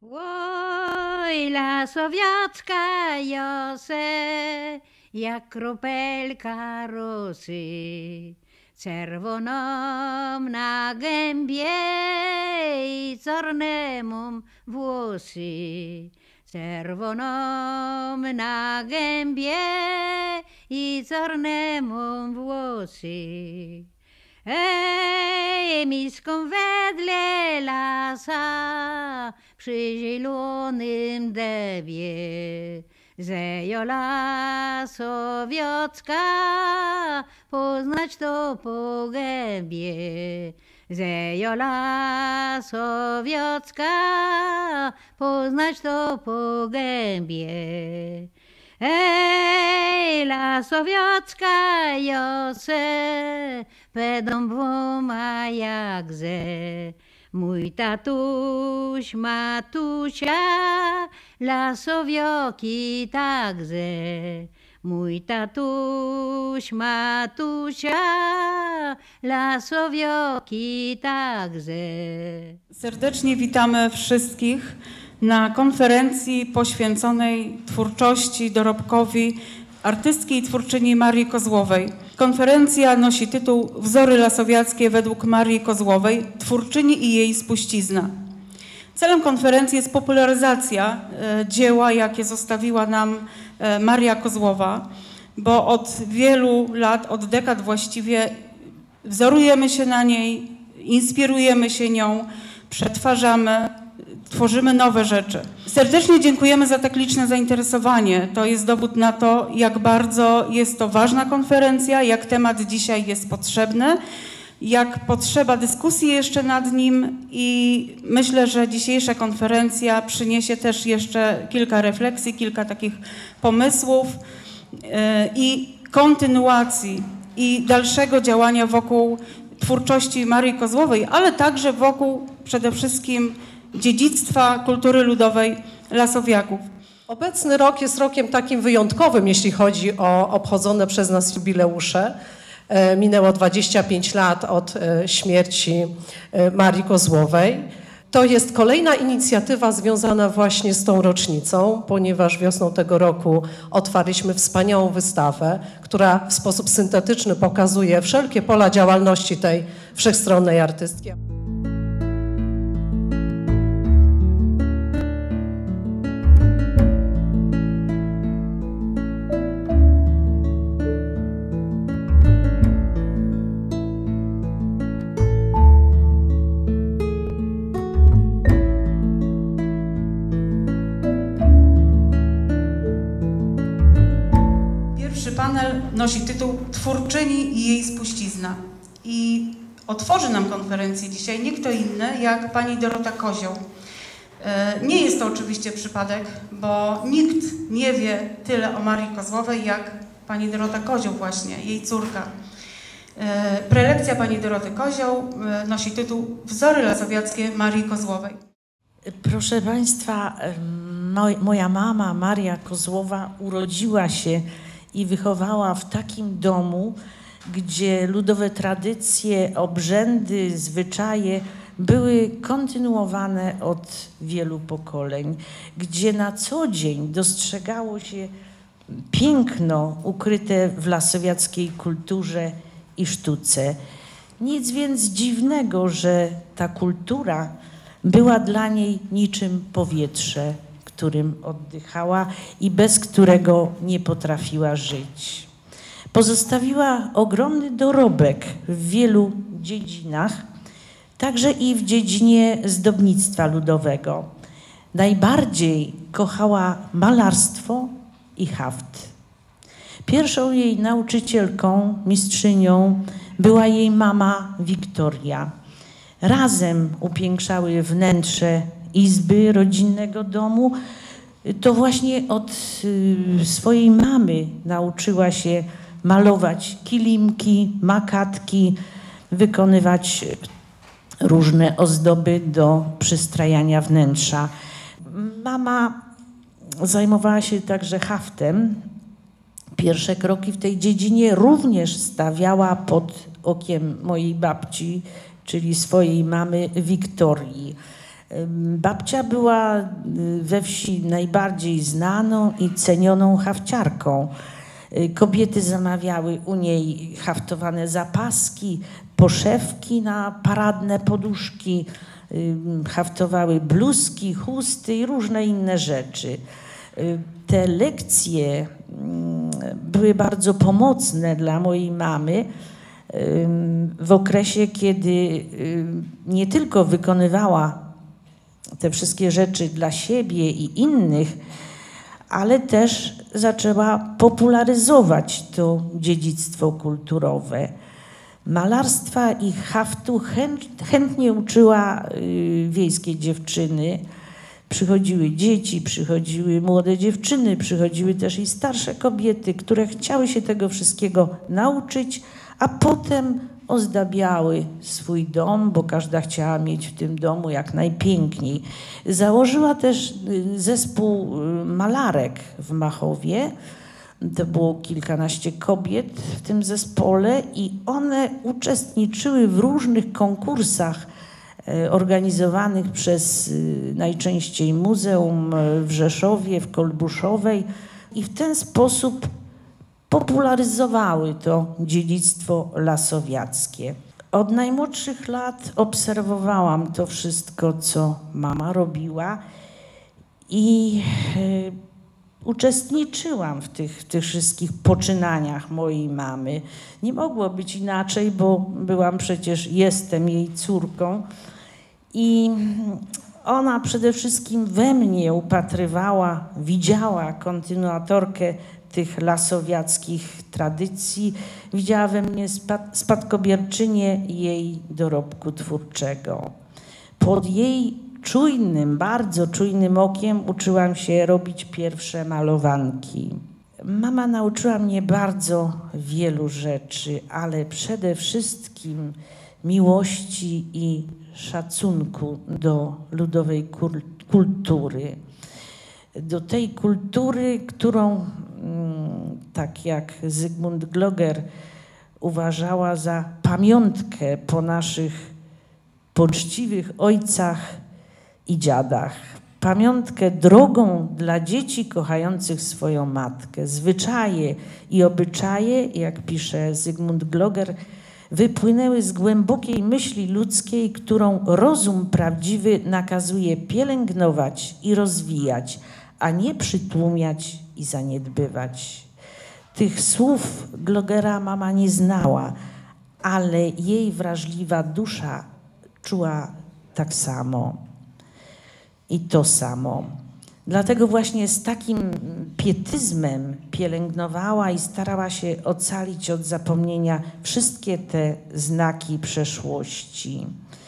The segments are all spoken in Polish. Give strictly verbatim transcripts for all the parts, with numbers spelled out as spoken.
Oj, lasowiacka jose, jak kropelka rosy, czerwoną na gębie i czarnemu włosy. Czerwoną na gębie i czarnemu włosy. Ej, miską wedle lasa, przy zielonym dębie, zejola sowiocka, poznać to po gębie. Zejola sowiocka, poznać to po gębie. Ej, la sowiocka jose, pedą dwoma jak ze. Mój tatuś, matusia, la sowioki także. Mój tatuś, matusia, la sowioki także. Serdecznie witamy wszystkich na konferencji poświęconej twórczości, dorobkowi artystki i twórczyni Marii Kozłowej. Konferencja nosi tytuł Wzory lasowiackie według Marii Kozłowej, twórczyni i jej spuścizna. Celem konferencji jest popularyzacja e, dzieła, jakie zostawiła nam e, Maria Kozłowa, bo od wielu lat, od dekad właściwie wzorujemy się na niej, inspirujemy się nią, przetwarzamy, tworzymy nowe rzeczy. Serdecznie dziękujemy za tak liczne zainteresowanie. To jest dowód na to, jak bardzo jest to ważna konferencja, jak temat dzisiaj jest potrzebny, jak potrzeba dyskusji jeszcze nad nim i myślę, że dzisiejsza konferencja przyniesie też jeszcze kilka refleksji, kilka takich pomysłów i kontynuacji i dalszego działania wokół twórczości Marii Kozłowej, ale także wokół przede wszystkim dziedzictwa kultury ludowej lasowiaków. Obecny rok jest rokiem takim wyjątkowym, jeśli chodzi o obchodzone przez nas jubileusze. Minęło dwadzieścia pięć lat od śmierci Marii Kozłowej. To jest kolejna inicjatywa związana właśnie z tą rocznicą, ponieważ wiosną tego roku otwarliśmy wspaniałą wystawę, która w sposób syntetyczny pokazuje wszelkie pola działalności tej wszechstronnej artystki. Panel nosi tytuł Twórczyni i jej spuścizna i otworzy nam konferencję dzisiaj nie kto inny jak pani Dorota Kozioł. Nie jest to oczywiście przypadek, bo nikt nie wie tyle o Marii Kozłowej jak pani Dorota Kozioł właśnie, jej córka. Prelekcja pani Doroty Kozioł nosi tytuł Wzory lasowiackie Marii Kozłowej. Proszę państwa, moja mama Maria Kozłowa urodziła się i wychowała w takim domu, gdzie ludowe tradycje, obrzędy, zwyczaje były kontynuowane od wielu pokoleń, gdzie na co dzień dostrzegało się piękno ukryte w lasowiackiej kulturze i sztuce. Nic więc dziwnego, że ta kultura była dla niej niczym powietrze, którym oddychała i bez którego nie potrafiła żyć. Pozostawiła ogromny dorobek w wielu dziedzinach, także i w dziedzinie zdobnictwa ludowego. Najbardziej kochała malarstwo i haft. Pierwszą jej nauczycielką, mistrzynią była jej mama Wiktoria. Razem upiększały wnętrze izby rodzinnego domu. To właśnie od y, swojej mamy nauczyła się malować kilimki, makatki, wykonywać różne ozdoby do przystrajania wnętrza. Mama zajmowała się także haftem. Pierwsze kroki w tej dziedzinie również stawiała pod okiem mojej babci, czyli swojej mamy Wiktorii. Babcia była we wsi najbardziej znaną i cenioną hafciarką. Kobiety zamawiały u niej haftowane zapaski, poszewki na paradne poduszki, haftowały bluzki, chusty i różne inne rzeczy. Te lekcje były bardzo pomocne dla mojej mamy w okresie, kiedy nie tylko wykonywała te wszystkie rzeczy dla siebie i innych, ale też zaczęła popularyzować to dziedzictwo kulturowe. Malarstwa i haftu chęt, chętnie uczyła y, wiejskie dziewczyny. Przychodziły dzieci, przychodziły młode dziewczyny, przychodziły też i starsze kobiety, które chciały się tego wszystkiego nauczyć, a potem ozdabiały swój dom, bo każda chciała mieć w tym domu jak najpiękniej. Założyła też zespół malarek w Machowie. To było kilkanaście kobiet w tym zespole i one uczestniczyły w różnych konkursach organizowanych przez najczęściej Muzeum w Rzeszowie, w Kolbuszowej i w ten sposób popularyzowały to dziedzictwo lasowiackie. Od najmłodszych lat obserwowałam to wszystko, co mama robiła i y, uczestniczyłam w tych, w tych wszystkich poczynaniach mojej mamy. Nie mogło być inaczej, bo byłam przecież, jestem jej córką i ona przede wszystkim we mnie upatrywała, widziała kontynuatorkę tych lasowiackich tradycji, widziała we mnie spad, spadkobierczynię jej dorobku twórczego. Pod jej czujnym, bardzo czujnym okiem uczyłam się robić pierwsze malowanki. Mama nauczyła mnie bardzo wielu rzeczy, ale przede wszystkim miłości i szacunku do ludowej kultury. Do tej kultury, którą, tak jak Zygmunt Gloger, uważała za pamiątkę po naszych poczciwych ojcach i dziadach. Pamiątkę drogą dla dzieci kochających swoją matkę. Zwyczaje i obyczaje, jak pisze Zygmunt Gloger, wypłynęły z głębokiej myśli ludzkiej, którą rozum prawdziwy nakazuje pielęgnować i rozwijać, a nie przytłumiać i zaniedbywać. Tych słów Glogera mama nie znała, ale jej wrażliwa dusza czuła tak samo i to samo. Dlatego właśnie z takim pietyzmem pielęgnowała i starała się ocalić od zapomnienia wszystkie te znaki przeszłości.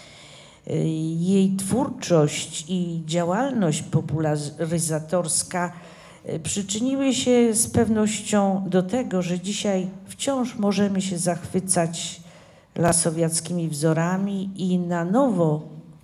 Jej twórczość i działalność popularyzatorska przyczyniły się z pewnością do tego, że dzisiaj wciąż możemy się zachwycać lasowiackimi wzorami i na nowo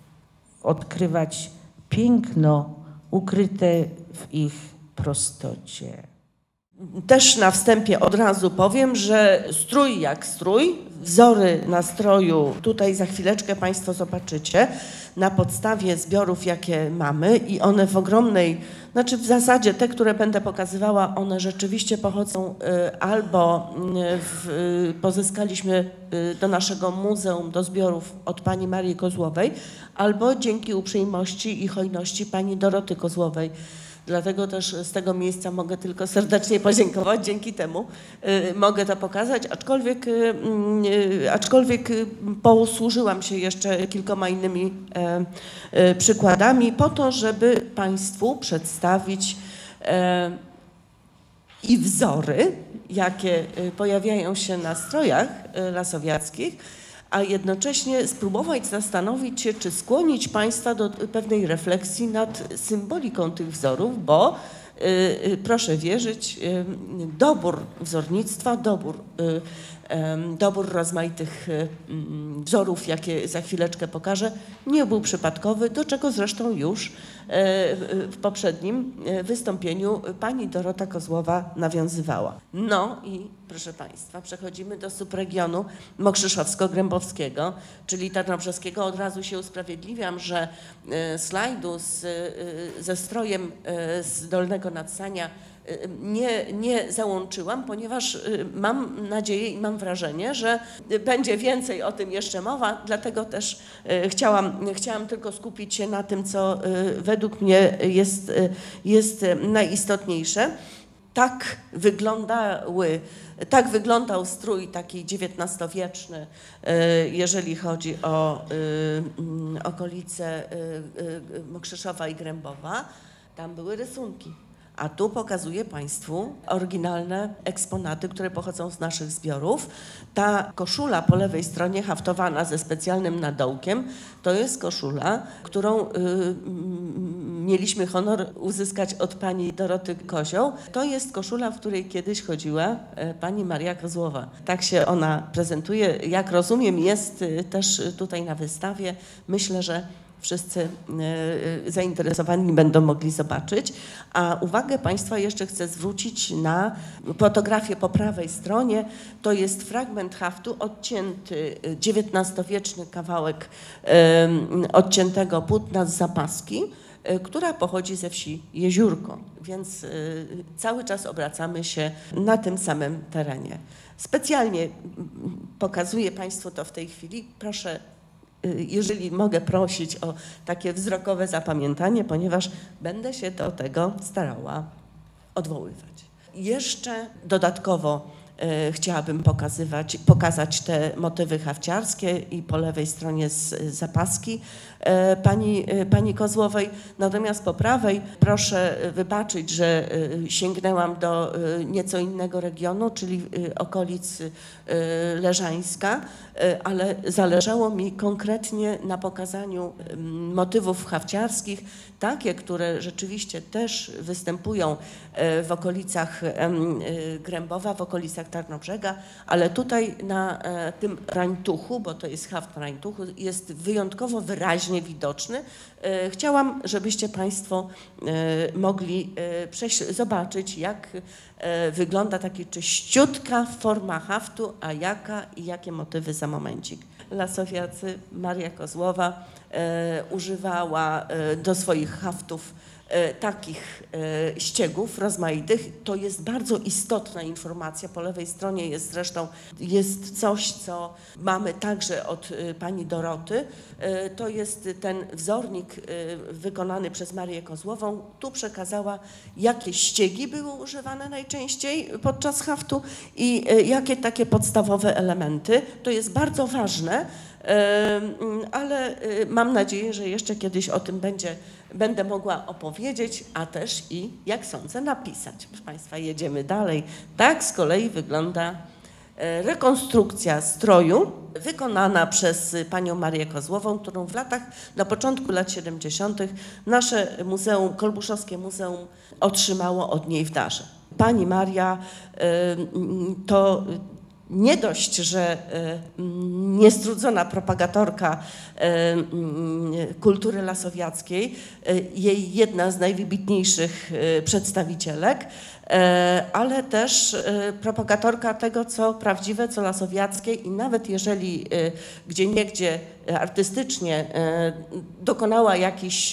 odkrywać piękno ukryte w ich prostocie. Też na wstępie od razu powiem, że strój jak strój, wzory nastroju tutaj za chwileczkę Państwo zobaczycie na podstawie zbiorów, jakie mamy i one w ogromnej, znaczy w zasadzie te, które będę pokazywała, one rzeczywiście pochodzą albo w, pozyskaliśmy do naszego muzeum, do zbiorów od pani Marii Kozłowej, albo dzięki uprzejmości i hojności pani Doroty Kozłowej. Dlatego też z tego miejsca mogę tylko serdecznie podziękować, dzięki temu y, mogę to pokazać, aczkolwiek, y, y, aczkolwiek y, posłużyłam się jeszcze kilkoma innymi y, y, przykładami po to, żeby Państwu przedstawić y, i wzory, jakie y, pojawiają się na strojach y, lasowiackich, a jednocześnie spróbować zastanowić się, czy skłonić Państwa do pewnej refleksji nad symboliką tych wzorów, bo y, y, proszę wierzyć, y, dobór wzornictwa, dobór y, dobór rozmaitych wzorów, jakie za chwileczkę pokażę, nie był przypadkowy, do czego zresztą już w poprzednim wystąpieniu pani Dorota Kozłowa nawiązywała. No i proszę Państwa, przechodzimy do subregionu mokrzyszowsko-grębowskiego, czyli tarnobrzeskiego. Od razu się usprawiedliwiam, że slajdu z, ze strojem z Dolnego Nadsania Nie, nie załączyłam, ponieważ mam nadzieję i mam wrażenie, że będzie więcej o tym jeszcze mowa, dlatego też chciałam, chciałam tylko skupić się na tym, co według mnie jest, jest najistotniejsze. Tak wyglądały, tak wyglądał strój taki dziewiętnastowieczny, jeżeli chodzi o okolice Mokrzyszowa i Grębowa. Tam były rysunki. A tu pokazuję Państwu oryginalne eksponaty, które pochodzą z naszych zbiorów. Ta koszula po lewej stronie haftowana ze specjalnym nadołkiem, to jest koszula, którą y, mieliśmy honor uzyskać od pani Doroty Kozioł. To jest koszula, w której kiedyś chodziła y, pani Maria Kozłowa. Tak się ona prezentuje. Jak rozumiem, jest y, też tutaj na wystawie. Myślę, że wszyscy zainteresowani będą mogli zobaczyć. A uwagę Państwa jeszcze chcę zwrócić na fotografię po prawej stronie. To jest fragment haftu, odcięty dziewiętnastowieczny kawałek odciętego płótna z zapaski, która pochodzi ze wsi Jeziórko, więc cały czas obracamy się na tym samym terenie. Specjalnie pokazuję Państwu to w tej chwili. Proszę, jeżeli mogę prosić o takie wzrokowe zapamiętanie, ponieważ będę się do tego starała odwoływać. Jeszcze dodatkowo e, chciałabym pokazywać, pokazać te motywy hafciarskie i po lewej stronie z zapaski e, pani, e, pani Kozłowej. Natomiast po prawej proszę wybaczyć, że e, sięgnęłam do e, nieco innego regionu, czyli e, okolic e, Leżańska, ale zależało mi konkretnie na pokazaniu motywów hafciarskich, takie, które rzeczywiście też występują w okolicach Grębowa, w okolicach Tarnobrzega, ale tutaj na tym rańtuchu, bo to jest haft na rańtuchu, jest wyjątkowo wyraźnie widoczny. Chciałam, żebyście Państwo mogli zobaczyć, jak wygląda taka czyściutka forma haftu, a jaka i jakie motywy za momencik. Lasowiacy, Maria Kozłowa e, używała e, do swoich haftów e, takich e, ściegów rozmaitych. To jest bardzo istotna informacja. Po lewej stronie jest zresztą jest coś, co mamy także od e, pani Doroty. E, to jest ten wzornik e, wykonany przez Marię Kozłową. Tu przekazała, jakie ściegi były używane najczęściej podczas haftu i e, jakie takie podstawowe elementy. To jest bardzo ważne, ale mam nadzieję, że jeszcze kiedyś o tym będzie, będę mogła opowiedzieć, a też i, jak sądzę, napisać. Proszę Państwa, jedziemy dalej. Tak z kolei wygląda rekonstrukcja stroju wykonana przez panią Marię Kozłową, którą w latach, na początku lat siedemdziesiątych nasze muzeum, Kolbuszowskie Muzeum otrzymało od niej w darze. Pani Maria to nie dość, że niestrudzona propagatorka kultury lasowiackiej, jej jedna z najwybitniejszych przedstawicielek, ale też propagatorka tego, co prawdziwe, co lasowiackie i nawet jeżeli gdzieniegdzie artystycznie dokonała jakiś,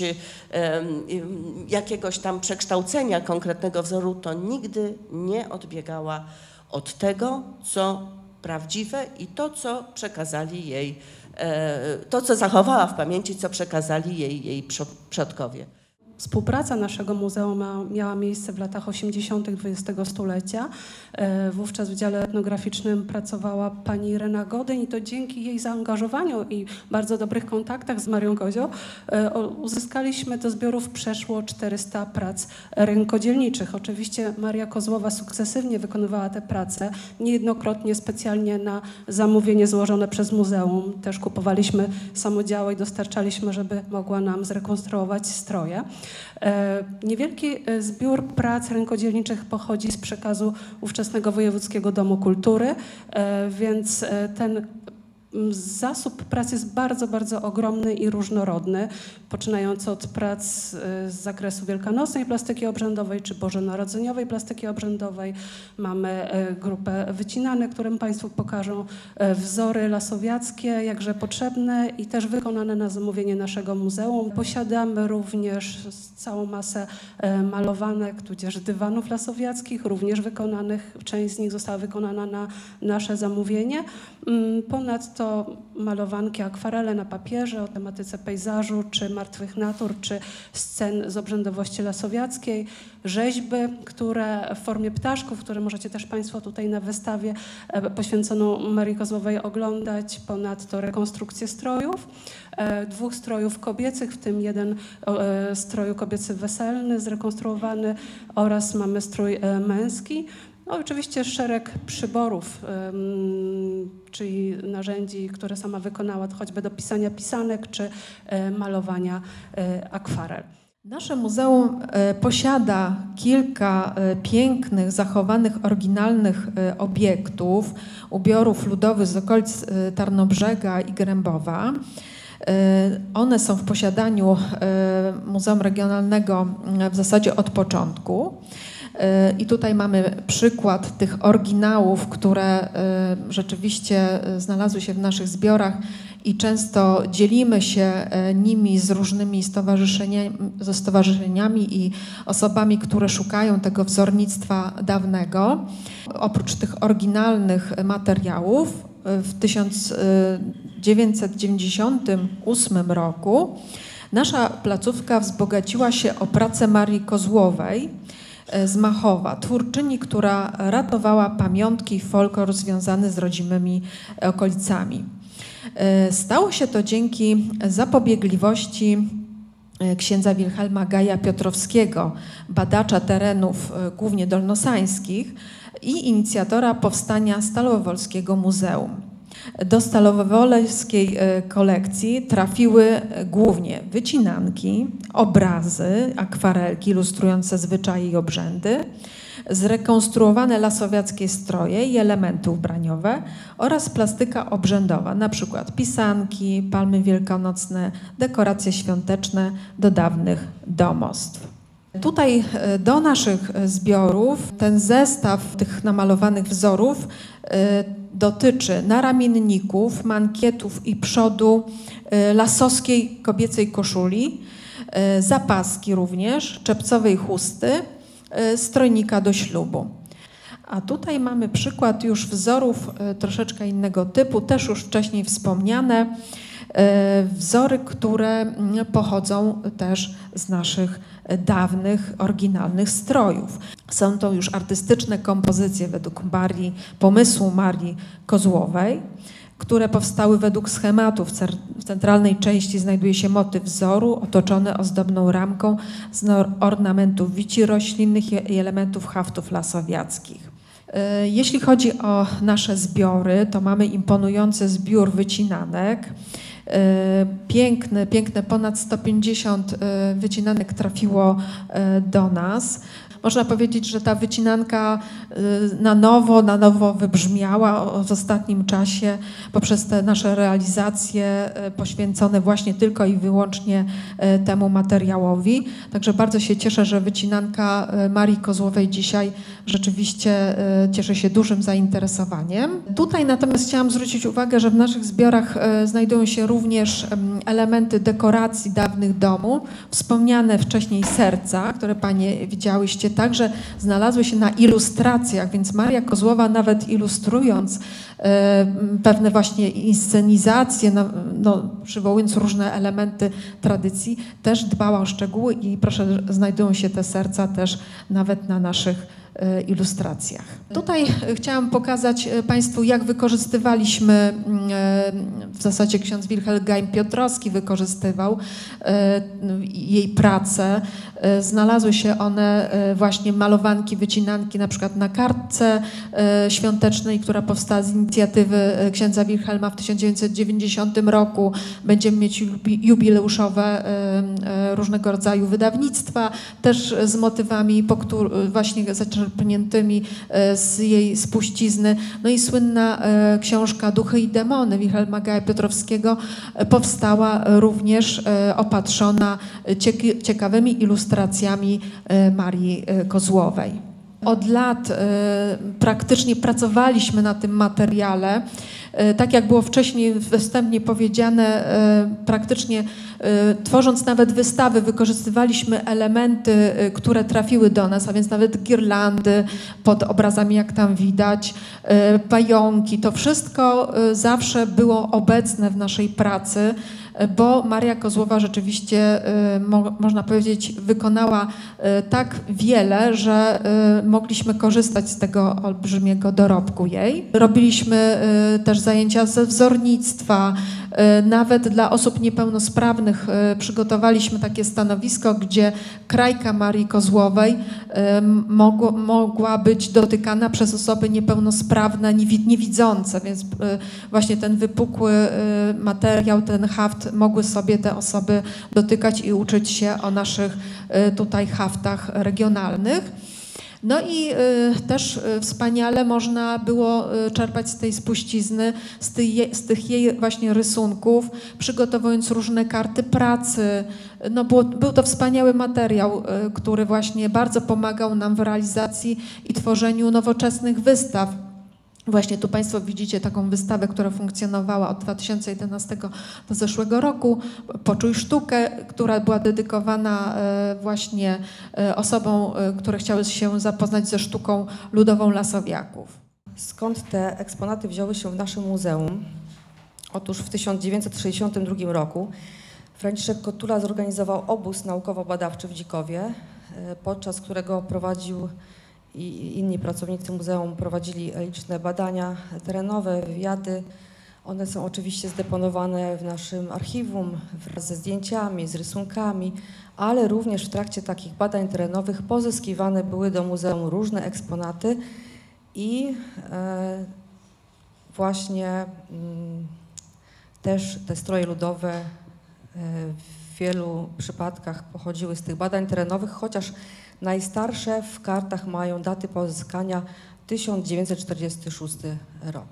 jakiegoś tam przekształcenia konkretnego wzoru, to nigdy nie odbiegała od tego, co prawdziwe i to, co przekazali jej, to, co zachowała w pamięci, co przekazali jej, jej przodkowie. Współpraca naszego muzeum miała miejsce w latach osiemdziesiątych dwudziestego stulecia. Wówczas w dziale etnograficznym pracowała pani Irena Godyń i to dzięki jej zaangażowaniu i bardzo dobrych kontaktach z Marią Kozioł uzyskaliśmy do zbiorów przeszło czterysta prac rękodzielniczych. Oczywiście Maria Kozłowa sukcesywnie wykonywała te prace, niejednokrotnie specjalnie na zamówienie złożone przez muzeum. Też kupowaliśmy samodziały i dostarczaliśmy, żeby mogła nam zrekonstruować stroje. Niewielki zbiór prac rękodzielniczych pochodzi z przekazu ówczesnego Wojewódzkiego Domu Kultury, więc ten zasób prac jest bardzo, bardzo ogromny i różnorodny, poczynając od prac z zakresu wielkanocnej plastyki obrzędowej czy bożonarodzeniowej plastyki obrzędowej. Mamy grupę wycinanek, którym Państwu pokażą wzory lasowiackie, jakże potrzebne i też wykonane na zamówienie naszego muzeum. Posiadamy również całą masę malowanek, tudzież dywanów lasowiackich, również wykonanych, część z nich została wykonana na nasze zamówienie. Ponadto malowanki, akwarele na papierze o tematyce pejzażu, czy martwych natur, czy scen z obrzędowości lasowiackiej, rzeźby, które w formie ptaszków, które możecie też Państwo tutaj na wystawie poświęconą Marii Kozłowej oglądać, ponadto rekonstrukcję strojów, dwóch strojów kobiecych, w tym jeden stroju kobiecy weselny zrekonstruowany oraz mamy strój męski. No, oczywiście szereg przyborów, um, czyli narzędzi, które sama wykonała, choćby do pisania pisanek czy e, malowania e, akwarel. Nasze muzeum e, posiada kilka e, pięknych, zachowanych, oryginalnych e, obiektów, ubiorów ludowych z okolic e, Tarnobrzega i Grębowa. E, one są w posiadaniu e, Muzeum Regionalnego w zasadzie od początku. I tutaj mamy przykład tych oryginałów, które rzeczywiście znalazły się w naszych zbiorach i często dzielimy się nimi z różnymi stowarzyszeniami, ze stowarzyszeniami i osobami, które szukają tego wzornictwa dawnego. Oprócz tych oryginalnych materiałów w tysiąc dziewięćset dziewięćdziesiątym ósmym roku nasza placówka wzbogaciła się o pracę Marii Kozłowej z Machowa, twórczyni, która ratowała pamiątki i folklor związany z rodzimymi okolicami. Stało się to dzięki zapobiegliwości księdza Wilhelma Gaja Piotrowskiego, badacza terenów głównie dolnosańskich i inicjatora powstania Stalowowolskiego Muzeum. Do Stalowowolskiej kolekcji trafiły głównie wycinanki, obrazy, akwarelki ilustrujące zwyczaje i obrzędy, zrekonstruowane lasowiackie stroje i elementy ubraniowe oraz plastyka obrzędowa, na przykład pisanki, palmy wielkanocne, dekoracje świąteczne do dawnych domostw. Tutaj do naszych zbiorów ten zestaw tych namalowanych wzorów dotyczy naramienników, mankietów i przodu lasowskiej kobiecej koszuli, zapaski również, czepcowej chusty, strojnika do ślubu. A tutaj mamy przykład już wzorów troszeczkę innego typu, też już wcześniej wspomniane, wzory, które pochodzą też z naszych dawnych, oryginalnych strojów. Są to już artystyczne kompozycje według Marii, pomysłu Marii Kozłowej, które powstały według schematów. W centralnej części znajduje się motyw wzoru otoczony ozdobną ramką z ornamentów wici roślinnych i elementów haftów lasowiackich. Jeśli chodzi o nasze zbiory, to mamy imponujący zbiór wycinanek. Piękny, piękne, ponad sto pięćdziesiąt wycinanek trafiło do nas. Można powiedzieć, że ta wycinanka na nowo, na nowo wybrzmiała w ostatnim czasie poprzez te nasze realizacje poświęcone właśnie tylko i wyłącznie temu materiałowi. Także bardzo się cieszę, że wycinanka Marii Kozłowej dzisiaj rzeczywiście cieszy się dużym zainteresowaniem. Tutaj natomiast chciałam zwrócić uwagę, że w naszych zbiorach znajdują się również elementy dekoracji dawnych domów, wspomniane wcześniej serca, które Panie widziałyście, także znalazły się na ilustracjach, więc Maria Kozłowa nawet ilustrując e, pewne właśnie inscenizacje, no, no, przywołując różne elementy tradycji, też dbała o szczegóły i proszę, znajdują się te serca też nawet na naszych ilustracjach. Tutaj chciałam pokazać Państwu, jak wykorzystywaliśmy, w zasadzie ksiądz Wilhelm Piotrowski wykorzystywał jej pracę. Znalazły się one właśnie malowanki, wycinanki na przykład na kartce świątecznej, która powstała z inicjatywy księdza Wilhelma w tysiąc dziewięćset dziewięćdziesiątym roku. Będziemy mieć jubileuszowe różnego rodzaju wydawnictwa, też z motywami właśnie zaczerpniętymi z jej spuścizny. No i słynna książka Duchy i demony Wilhelma Gaja Piotrowskiego powstała również opatrzona ciekawymi ilustracjami Marii Kozłowej. Od lat praktycznie pracowaliśmy na tym materiale. Tak jak było wcześniej wstępnie powiedziane, praktycznie tworząc nawet wystawy, wykorzystywaliśmy elementy, które trafiły do nas, a więc nawet girlandy pod obrazami, jak tam widać, pająki. To wszystko zawsze było obecne w naszej pracy, bo Maria Kozłowa rzeczywiście, mo, można powiedzieć, wykonała tak wiele, że mogliśmy korzystać z tego olbrzymiego dorobku jej. Robiliśmy też zajęcia ze wzornictwa, nawet dla osób niepełnosprawnych przygotowaliśmy takie stanowisko, gdzie krajka Marii Kozłowej mogło, mogła być dotykana przez osoby niepełnosprawne, niewidzące, więc właśnie ten wypukły materiał, ten haft mogły sobie te osoby dotykać i uczyć się o naszych tutaj haftach regionalnych. No i y, też y, wspaniale można było y, czerpać z tej spuścizny, z, ty, z tych jej właśnie rysunków, przygotowując różne karty pracy. No było, był to wspaniały materiał, y, który właśnie bardzo pomagał nam w realizacji i tworzeniu nowoczesnych wystaw. Właśnie tu Państwo widzicie taką wystawę, która funkcjonowała od dwa tysiące jedenastego do zeszłego roku. Poczuj sztukę, która była dedykowana właśnie osobom, które chciały się zapoznać ze sztuką ludową Lasowiaków. Skąd te eksponaty wzięły się w naszym muzeum? Otóż w tysiąc dziewięćset sześćdziesiątym drugim roku Franciszek Kotula zorganizował obóz naukowo-badawczy w Dzikowie, podczas którego prowadził i inni pracownicy muzeum prowadzili liczne badania terenowe, wywiady. One są oczywiście zdeponowane w naszym archiwum wraz ze zdjęciami, z rysunkami, ale również w trakcie takich badań terenowych pozyskiwane były do muzeum różne eksponaty i e, właśnie m, też te stroje ludowe e, w wielu przypadkach pochodziły z tych badań terenowych, chociaż najstarsze w kartach mają daty pozyskania tysiąc dziewięćset czterdziesty szósty rok.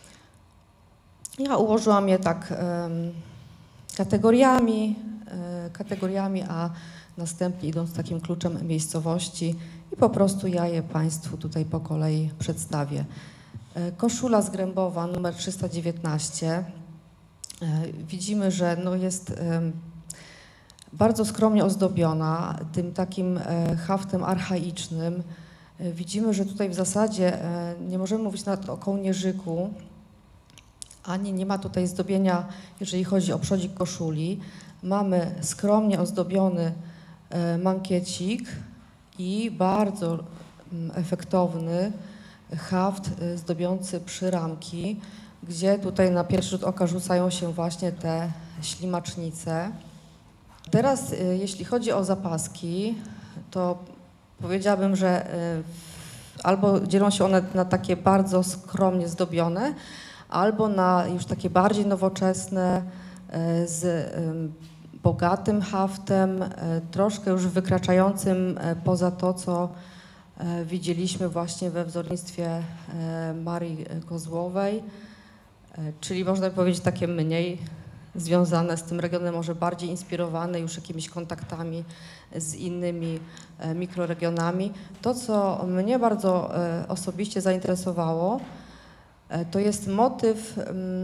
Ja ułożyłam je tak um, kategoriami, um, kategoriami, a następnie idąc takim kluczem miejscowości i po prostu ja je Państwu tutaj po kolei przedstawię. Koszula z Grębowa numer trzysta dziewiętnaście. Widzimy, że no jest um, bardzo skromnie ozdobiona tym takim haftem archaicznym. Widzimy, że tutaj w zasadzie nie możemy mówić nawet o kołnierzyku, ani nie ma tutaj zdobienia, jeżeli chodzi o przodzik koszuli. Mamy skromnie ozdobiony mankiecik i bardzo efektowny haft zdobiący przyramki, gdzie tutaj na pierwszy rzut oka rzucają się właśnie te ślimacznice. Teraz, jeśli chodzi o zapaski, to powiedziałabym, że albo dzielą się one na takie bardzo skromnie zdobione, albo na już takie bardziej nowoczesne, z bogatym haftem, troszkę już wykraczającym poza to, co widzieliśmy właśnie we wzornictwie Marii Kozłowej, czyli można powiedzieć takie mniej związane z tym regionem, może bardziej inspirowane już jakimiś kontaktami z innymi mikroregionami. To, co mnie bardzo osobiście zainteresowało, to jest motyw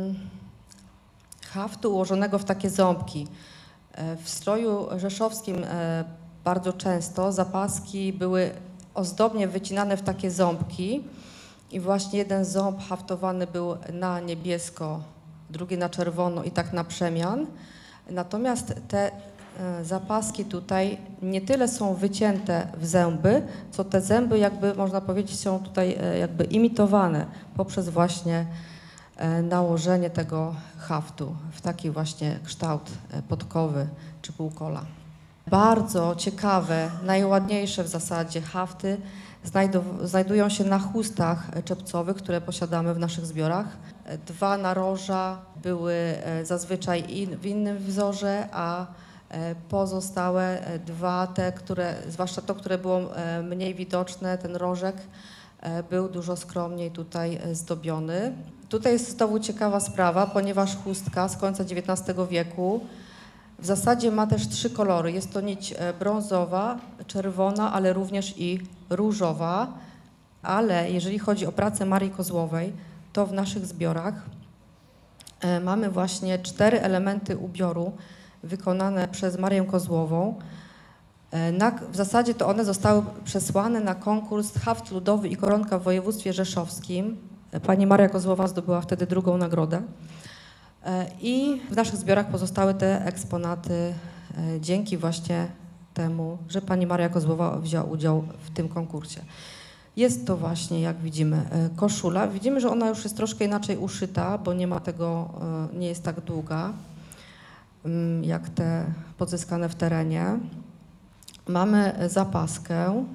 haftu ułożonego w takie ząbki. W stroju rzeszowskim bardzo często zapaski były ozdobnie wycinane w takie ząbki i właśnie jeden ząb haftowany był na niebiesko, drugi na czerwono i tak na przemian. Natomiast te zapaski tutaj nie tyle są wycięte w zęby, co te zęby jakby, można powiedzieć, są tutaj jakby imitowane poprzez właśnie nałożenie tego haftu w taki właśnie kształt podkowy czy półkola. Bardzo ciekawe, najładniejsze w zasadzie hafty znajdują się na chustach czepcowych, które posiadamy w naszych zbiorach. Dwa naroża były zazwyczaj w innym wzorze, a pozostałe dwa, te, które, zwłaszcza to, które było mniej widoczne, ten rożek, był dużo skromniej tutaj zdobiony. Tutaj jest znowu ciekawa sprawa, ponieważ chustka z końca dziewiętnastego wieku w zasadzie ma też trzy kolory. Jest to nić brązowa, czerwona, ale również i różowa. Ale jeżeli chodzi o pracę Marii Kozłowej, to w naszych zbiorach mamy właśnie cztery elementy ubioru wykonane przez Marię Kozłową. Na, w zasadzie to one zostały przesłane na konkurs Haft Ludowy i Koronka w województwie rzeszowskim. Pani Maria Kozłowa zdobyła wtedy drugą nagrodę. I w naszych zbiorach pozostały te eksponaty dzięki właśnie temu, że pani Maria Kozłowa wzięła udział w tym konkursie. Jest to właśnie, jak widzimy, koszula. Widzimy, że ona już jest troszkę inaczej uszyta, bo nie ma tego, nie jest tak długa jak te pozyskane w terenie. Mamy zapaskę,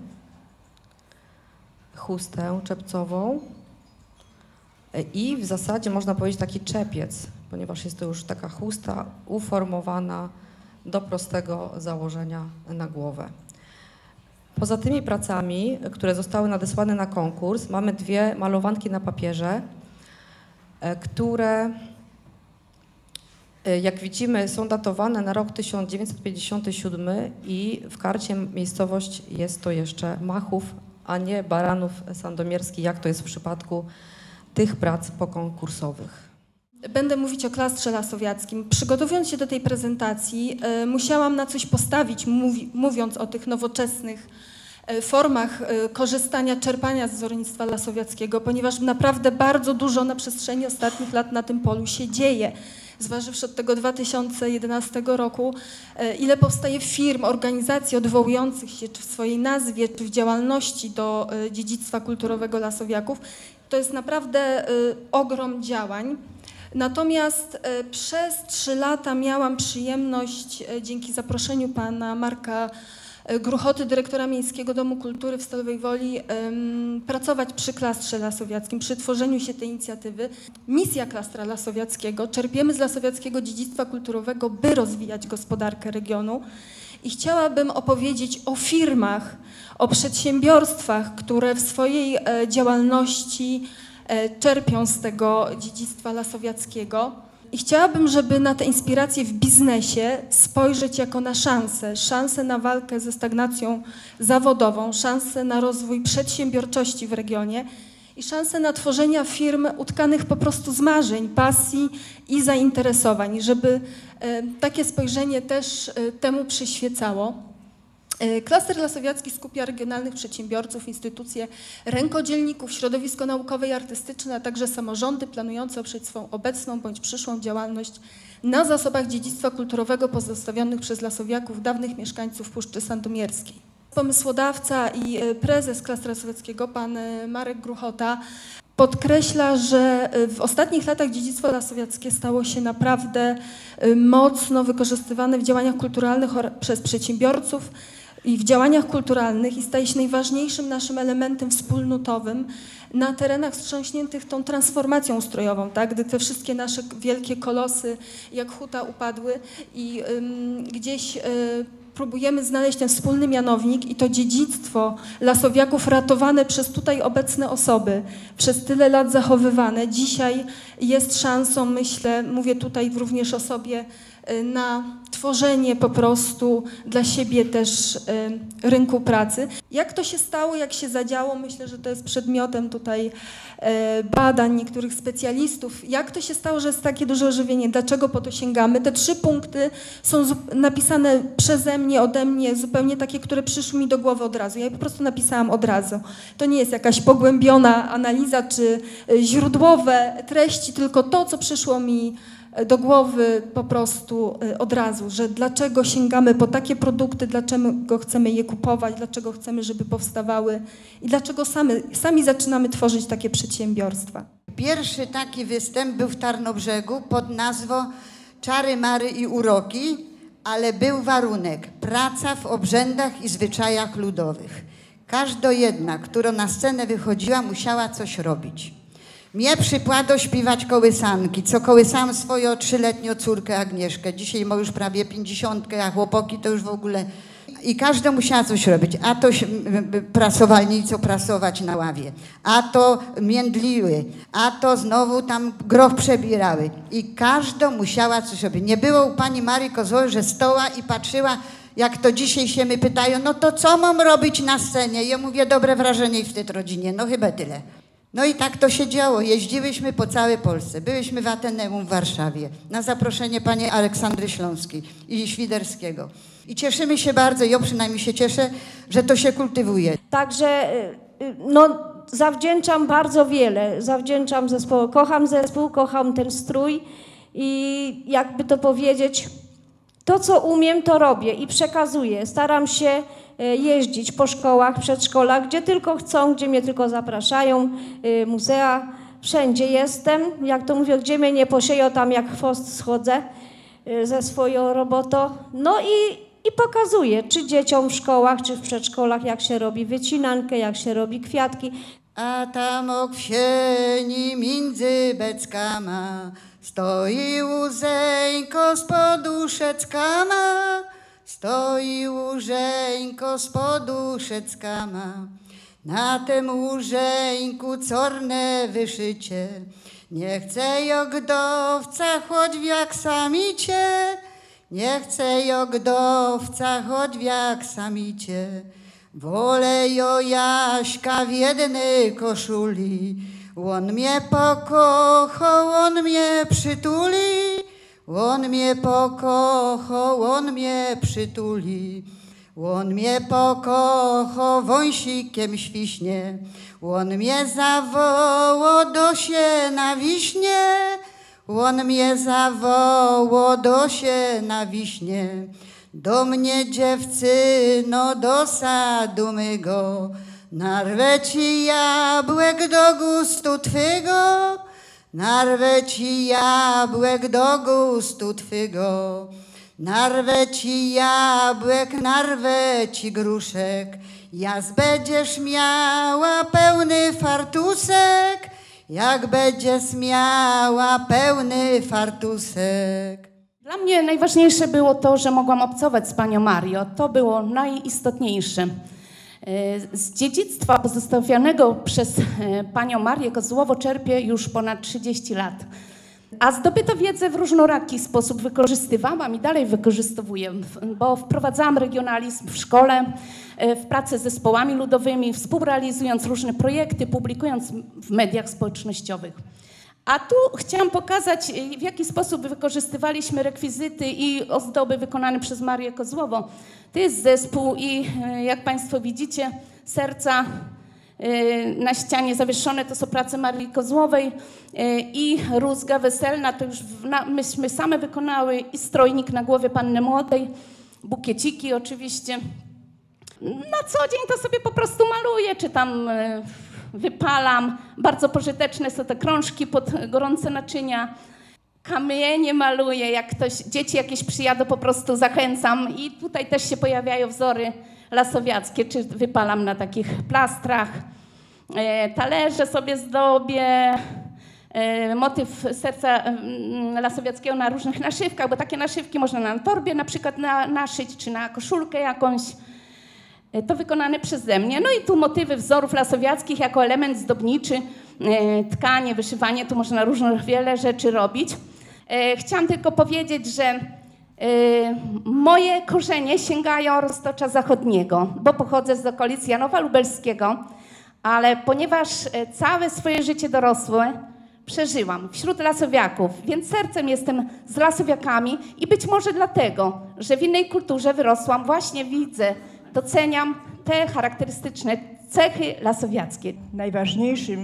chustę czepcową i w zasadzie można powiedzieć taki czepiec, ponieważ jest to już taka chusta uformowana do prostego założenia na głowę. Poza tymi pracami, które zostały nadesłane na konkurs, mamy dwie malowanki na papierze, które, jak widzimy, są datowane na rok tysiąc dziewięćset pięćdziesiąty siódmy i w karcie miejscowość jest to jeszcze Machów, a nie Baranów Sandomierski, jak to jest w przypadku tych prac pokonkursowych. Będę mówić o klastrze lasowiackim. Przygotowując się do tej prezentacji, y, musiałam na coś postawić, mówi, mówiąc o tych nowoczesnych y, formach y, korzystania, czerpania z wzornictwa lasowiackiego, ponieważ naprawdę bardzo dużo na przestrzeni ostatnich lat na tym polu się dzieje. Zważywszy od tego dwa tysiące jedenastego roku, y, ile powstaje firm, organizacji odwołujących się czy w swojej nazwie, czy w działalności do y, dziedzictwa kulturowego lasowiaków, to jest naprawdę y, ogrom działań. Natomiast e, przez trzy lata miałam przyjemność, e, dzięki zaproszeniu pana Marka e, Gruchoty, dyrektora Miejskiego Domu Kultury w Stalowej Woli, e, pracować przy klastrze lasowiackim, przy tworzeniu się tej inicjatywy. Misja klastra lasowiackiego, czerpiemy z lasowiackiego dziedzictwa kulturowego, by rozwijać gospodarkę regionu. I chciałabym opowiedzieć o firmach, o przedsiębiorstwach, które w swojej e, działalności czerpią z tego dziedzictwa lasowiackiego. I chciałabym, żeby na te inspiracje w biznesie spojrzeć jako na szansę. Szansę na walkę ze stagnacją zawodową, szansę na rozwój przedsiębiorczości w regionie i szansę na tworzenie firm utkanych po prostu z marzeń, pasji i zainteresowań, żeby e, takie spojrzenie też e, temu przyświecało. Klaster lasowiacki skupia regionalnych przedsiębiorców, instytucje rękodzielników, środowisko naukowe i artystyczne, a także samorządy planujące oprzeć swą obecną bądź przyszłą działalność na zasobach dziedzictwa kulturowego pozostawionych przez lasowiaków, dawnych mieszkańców Puszczy Sandomierskiej. Pomysłodawca i prezes Klastra lasowiackiego, pan Marek Gruchota, podkreśla, że w ostatnich latach dziedzictwo lasowiackie stało się naprawdę mocno wykorzystywane w działaniach kulturalnych przez przedsiębiorców i w działaniach kulturalnych i staje się najważniejszym naszym elementem wspólnotowym na terenach wstrząśniętych tą transformacją ustrojową, tak? Gdy te wszystkie nasze wielkie kolosy jak huta upadły i ym, gdzieś y, próbujemy znaleźć ten wspólny mianownik i to dziedzictwo lasowiaków ratowane przez tutaj obecne osoby, przez tyle lat zachowywane, dzisiaj jest szansą, myślę, mówię tutaj również o sobie, na tworzenie po prostu dla siebie też y, rynku pracy. Jak to się stało, jak się zadziało, myślę, że to jest przedmiotem tutaj y, badań niektórych specjalistów. Jak to się stało, że jest takie duże ożywienie, dlaczego po to sięgamy? Te trzy punkty są napisane przeze mnie, ode mnie, zupełnie takie, które przyszły mi do głowy od razu. Ja je po prostu napisałam od razu. To nie jest jakaś pogłębiona analiza czy y, źródłowe treści, tylko to, co przyszło mi do głowy po prostu od razu, że dlaczego sięgamy po takie produkty, dlaczego chcemy je kupować, dlaczego chcemy, żeby powstawały i dlaczego sami, sami zaczynamy tworzyć takie przedsiębiorstwa. Pierwszy taki występ był w Tarnobrzegu pod nazwą Czary, Mary i Uroki, ale był warunek – praca w obrzędach i zwyczajach ludowych. Każda jedna, która na scenę wychodziła, musiała coś robić. Mnie przypadło śpiewać kołysanki, co kołysałam swoją trzyletnią córkę Agnieszkę. Dzisiaj ma już prawie pięćdziesiątkę, a chłopaki to już w ogóle... I każda musiała coś robić. A to prasowalnicą prasować na ławie, a to międliły, a to znowu tam groch przebierały. I każda musiała coś robić. Nie było u pani Marii Kozłowej, że stoła i patrzyła, jak to dzisiaj się my pytają, no to co mam robić na scenie? Ja mówię, dobre wrażenie i wstyd rodzinie, no chyba tyle. No i tak to się działo. Jeździłyśmy po całej Polsce. Byłyśmy w Ateneum w Warszawie na zaproszenie pani Aleksandry Śląskiej i Świderskiego. I cieszymy się bardzo, ja przynajmniej się cieszę, że to się kultywuje. Także no, zawdzięczam bardzo wiele. Zawdzięczam zespołu. Kocham zespół, kocham ten strój i jakby to powiedzieć, to co umiem, to robię i przekazuję. Staram się jeździć po szkołach, przedszkolach, gdzie tylko chcą, gdzie mnie tylko zapraszają, muzea. Wszędzie jestem. Jak to mówię, gdzie mnie nie posieją, tam jak chwost schodzę ze swoją robotą. No i I pokazuje, czy dzieciom w szkołach, czy w przedszkolach, jak się robi wycinankę, jak się robi kwiatki. A tam o wsieni między beckama stoi łzeńko z poduszeczkama, stoi łzeńko z poduszeczkama. Na tym łzeńku corne wyszycie, nie chce jogdowca, choć w jak samicie. Nie chcę jogdowca, choć w jak samicie. Wolę jo Jaśka w jednej koszuli. On mnie pokochał, on mnie przytuli. On mnie pokochał, on mnie przytuli. On mnie pokochał, wąsikiem świśnie. On mnie zawołał do siena wiśnie. On mnie zawołał do siena wiśnie, do mnie dziewczyno, do sadu mego, narwę ci jabłek do gustu twego, narwę ci jabłek do gustu twego, narwę ci jabłek, narwę ci gruszek, jas będziesz miała pełny fartusek, jak będziesz miała pełny fartusek. Dla mnie najważniejsze było to, że mogłam obcować z panią Marią. To było najistotniejsze. Z dziedzictwa pozostawionego przez panią Marię Kozłową czerpię już ponad trzydzieści lat. A zdobytą wiedzę w różnoraki sposób wykorzystywałam i dalej wykorzystowuję, bo wprowadzałam regionalizm w szkole, w pracę z zespołami ludowymi, współrealizując różne projekty, publikując w mediach społecznościowych. A tu chciałam pokazać, w jaki sposób wykorzystywaliśmy rekwizyty i ozdoby wykonane przez Marię Kozłową. To jest zespół i jak państwo widzicie, serca na ścianie zawieszone to są prace Marii Kozłowej i rózga weselna, to już myśmy same wykonały i strojnik na głowie panny młodej, bukieciki oczywiście. Na co dzień to sobie po prostu maluję, czy tam wypalam. Bardzo pożyteczne są te krążki pod gorące naczynia. Kamienie maluję, jak ktoś, dzieci jakieś przyjadą, po prostu zachęcam i tutaj też się pojawiają wzory lasowiackie, czy wypalam na takich plastrach. E, talerze sobie zdobię, e, motyw serca e, lasowiackiego na różnych naszywkach, bo takie naszywki można na torbie na przykład na, naszyć, czy na koszulkę jakąś. E, to wykonane przeze mnie. No i tu motywy wzorów lasowiackich jako element zdobniczy, e, tkanie, wyszywanie, tu można różne wiele rzeczy robić. E, chciałam tylko powiedzieć, że Yy, moje korzenie sięgają Roztocza Zachodniego, bo pochodzę z okolic Janowa Lubelskiego, ale ponieważ całe swoje życie dorosłe przeżyłam wśród lasowiaków, więc sercem jestem z lasowiakami i być może dlatego, że w innej kulturze wyrosłam, właśnie widzę, doceniam te charakterystyczne cechy lasowiackie. Najważniejszym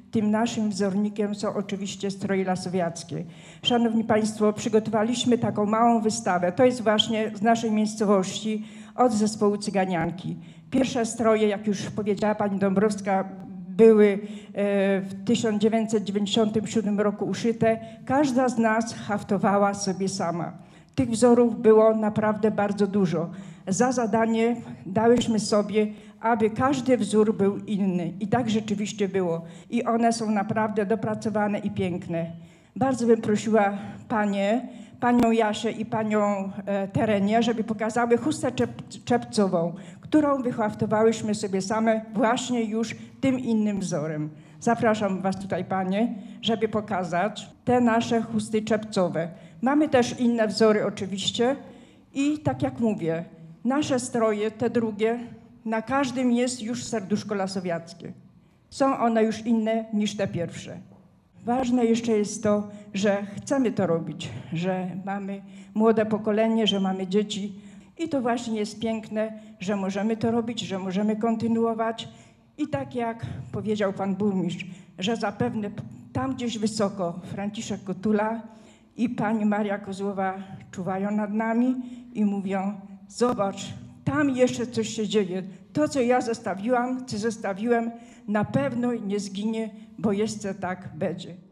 tym naszym wzornikiem są oczywiście stroje lasowiackie. Szanowni Państwo, przygotowaliśmy taką małą wystawę. To jest właśnie z naszej miejscowości od zespołu Cyganianki. Pierwsze stroje, jak już powiedziała pani Dąbrowska, były w tysiąc dziewięćset dziewięćdziesiątym siódmym roku uszyte. Każda z nas haftowała sobie sama. Tych wzorów było naprawdę bardzo dużo. Za zadanie dałyśmy sobie, aby każdy wzór był inny. I tak rzeczywiście było. I one są naprawdę dopracowane i piękne. Bardzo bym prosiła panie, panią Jasię i panią e, Terenię, żeby pokazały chustę czep, czepcową, którą wyhaftowałyśmy sobie same właśnie już tym innym wzorem. Zapraszam was tutaj, panie, żeby pokazać te nasze chusty czepcowe. Mamy też inne wzory oczywiście i tak jak mówię, nasze stroje, te drugie, na każdym jest już serduszko lasowiackie. Są one już inne niż te pierwsze. Ważne jeszcze jest to, że chcemy to robić, że mamy młode pokolenie, że mamy dzieci i to właśnie jest piękne, że możemy to robić, że możemy kontynuować i tak jak powiedział pan burmistrz, że zapewne tam gdzieś wysoko Franciszek Kotula i pani Maria Kozłowa czuwają nad nami i mówią: zobacz, tam jeszcze coś się dzieje. To, co ja zostawiłam, co zostawiłem, na pewno nie zginie, bo jeszcze tak będzie.